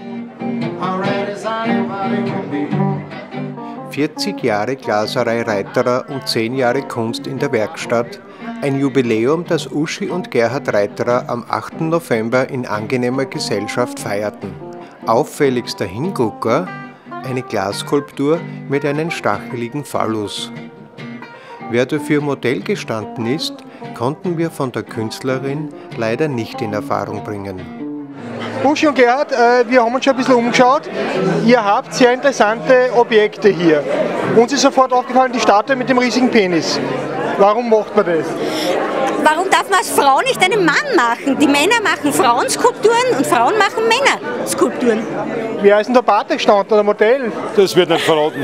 40 Jahre Glaserei Reiterer und 10 Jahre Kunst in der Werkstatt. Ein Jubiläum, das Uschi und Gerhard Reiterer am 8. November in angenehmer Gesellschaft feierten. Auffälligster Hingucker: eine Glasskulptur mit einem stacheligen Phallus. Wer dafür Modell gestanden ist, konnten wir von der Künstlerin leider nicht in Erfahrung bringen. Uschi und Gerhard, wir haben uns schon ein bisschen umgeschaut. Ihr habt sehr interessante Objekte hier. Uns ist sofort aufgefallen, die Statue mit dem riesigen Penis. Warum macht man das? Warum darf man als Frau nicht einen Mann machen? Die Männer machen Frauenskulpturen und Frauen machen Männerskulpturen. Wer ist denn der Pate gestanden oder Modell? Das wird nicht verraten.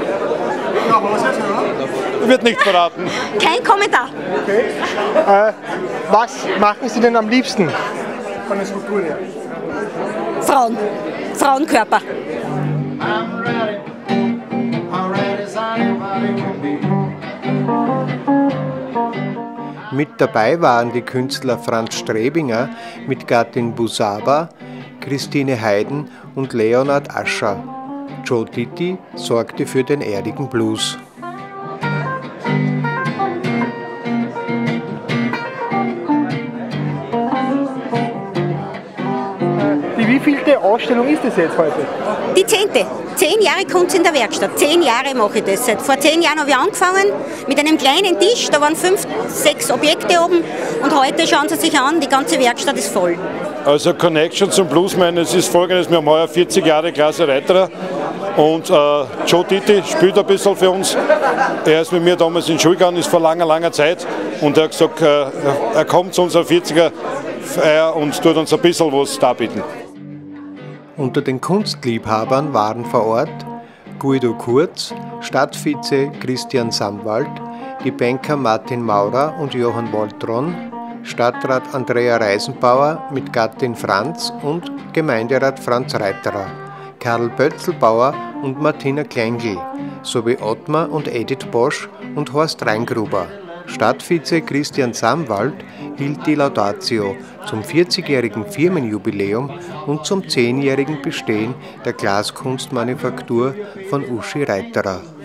Wird nicht verraten. Kein Kommentar. Okay. Was machen Sie denn am liebsten von den Skulpturen her? Frauen. Frauenkörper. Mit dabei waren die Künstler Franz Strebinger mit Gattin Busaba, Christine Hayden und Leonard Ascher. Joe Titti sorgte für den erdigen Blues. Die wievielte Ausstellung ist das jetzt heute? Die 10. 10 Jahre Kunst in der Werkstatt. 10 Jahre mache ich das. Vor 10 Jahren habe ich angefangen mit einem kleinen Tisch, da waren 5, 6 Objekte oben und heute schauen Sie sich an, die ganze Werkstatt ist voll. Also Connection zum Bluesman, es ist folgendes, wir haben heuer 40 Jahre Glaserei Reiterer und Joe Titti spielt ein bisschen für uns. Er ist mit mir damals in Schule gegangen, ist vor langer Zeit und er hat gesagt, er kommt zu unserer 40er-Feier und tut uns ein bisschen was darbieten. Unter den Kunstliebhabern waren vor Ort Guido Kurz, Stadtvize Christian Samwald, die Banker Martin Maurer und Johann Woltron, Stadtrat Andrea Reisenbauer mit Gattin Franz und Gemeinderat Franz Reiterer, Karl Bötzelbauer und Martina Kleingl, sowie Ottmar und Edith Bosch und Horst Reingruber. Stadtvize Christian Samwald hielt die Laudatio zum 40-jährigen Firmenjubiläum und zum 10-jährigen Bestehen der Glaskunstmanufaktur von Uschi Reiterer.